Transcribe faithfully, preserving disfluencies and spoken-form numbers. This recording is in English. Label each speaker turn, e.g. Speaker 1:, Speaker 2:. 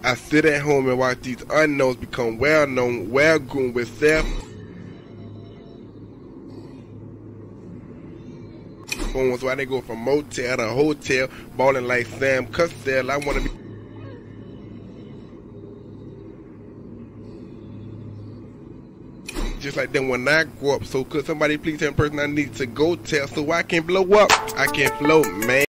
Speaker 1: I sit at home and watch these unknowns become well known, well groomed with self. Phones while they go from motel to hotel, balling like Sam Cassell. I wanna be just like them when I grow up. So could somebody please tell the person I need to go tell so I can blow up? I can float, man.